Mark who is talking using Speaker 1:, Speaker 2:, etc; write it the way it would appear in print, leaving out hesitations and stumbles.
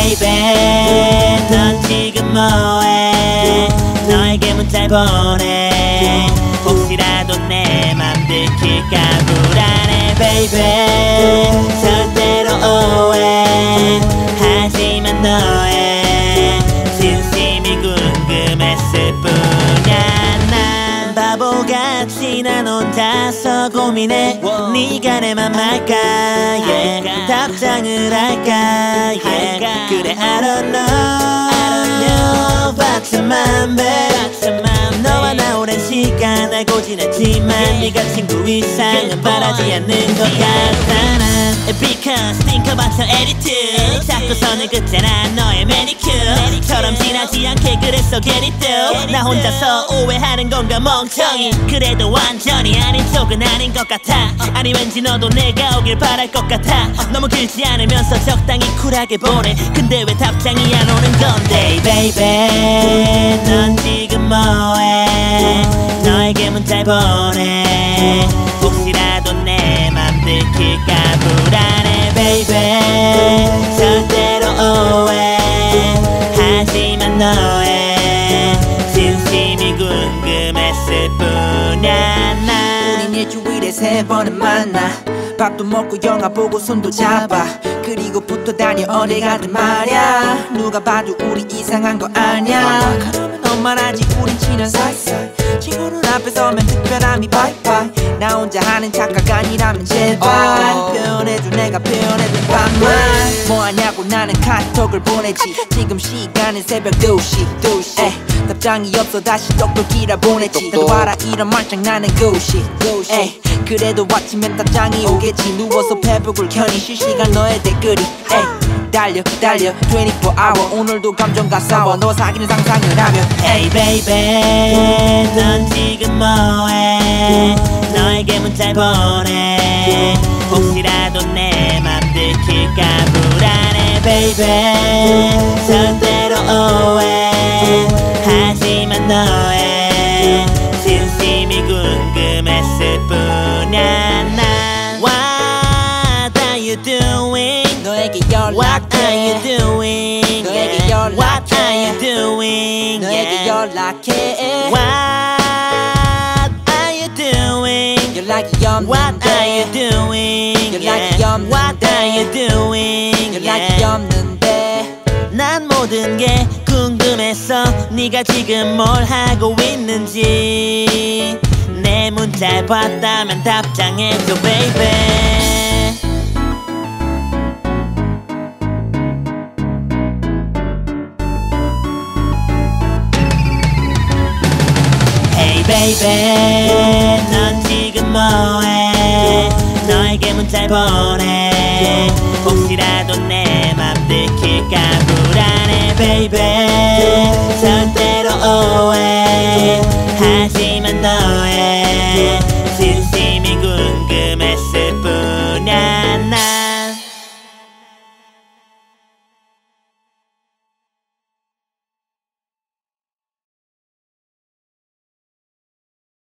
Speaker 1: baby 넌 지금 뭐해 너에게 문자를 보내 혹시라도 내 맘 들킬까 불안해 baby 절대로 오해하지만 너의 진심이 궁금했을 뿐이야 난 바보같이 난 혼자서 고민해 네가 내 맘 알까 yeah. 답장을 할까 yeah. 그래 I don't know 봤지만 babe 너와 나 오랜 시간 알고 지냈지만 네가 친구 이상은 바라지 않는 것 같아 난 Because think about your attitude 자꾸 선을 긋잖아 너의 매니큐어처럼 지나지 않게 그래서 get it through 나 혼자서 오해하는 건가 멍청이 그래도 완전히 아닌 쪽은 아닌 것 같아 아니 왠지 너도 내가 오길 바랄 것 같아 너무 길지 않으면서 적당히 쿨하게 보내 근데 왜 답장이 안 오는 건데 baby 넌 지금 뭐해 너에게 문자를 보내 혹시라도 내 맘 들킬까 불안해 baby 절대로 오해하지만 너의 진심이 궁금했을 뿐이야 난
Speaker 2: 우린 일주일에 3번은 만나 밥도 먹고 영화 보고 손도 잡아 그리고 붙어 다녀 어디 가든 말야 누가 봐도 우리 이상한 거 아냐 그러면 너만 알지 우린 친한 사이사이 친구는 앞에 서면 특별함이 바이바이 나 혼자 하는 착각 아니라면 제발 표현해줘 내가 표현해준 반말 뭐하냐고 나는 카톡을 보내지 지금 시간은 새벽 2시 에이, 답장이 없어 다시 똑똑이라 보냈지 너도 알아 이런 말장난은 구시 에이, 그래도 아침엔 답장이 오겠지 누워서 페북을 켜니 실시간 너의 댓글이 에이, 달려 24hour 오늘도 감정과 싸워 너 사귀는 상상을 하면
Speaker 1: Hey baby 넌 지금 뭐해 너에게 문자를 보내 혹시라도 내 맘 들킬까 불안해 baby 절대로 오해하지만 너의 진심이 궁금했을 뿐이야 난 What are you doing
Speaker 2: 너에게 연락해
Speaker 1: What are you doing
Speaker 2: 너에게 연락해
Speaker 1: What are you doing
Speaker 2: 너에게 연락해
Speaker 1: What are you doing
Speaker 2: 연락이 없는데
Speaker 1: What are you doing
Speaker 2: 연락이 없는데
Speaker 1: What are you doing
Speaker 2: 연락이 없는데
Speaker 1: 난 모든 게 궁금했어 네가 지금 뭘 하고 있는지 내 문자를 봤다면 답장해줘 baby baby 넌 지금 뭐해 너에게 문자를 보내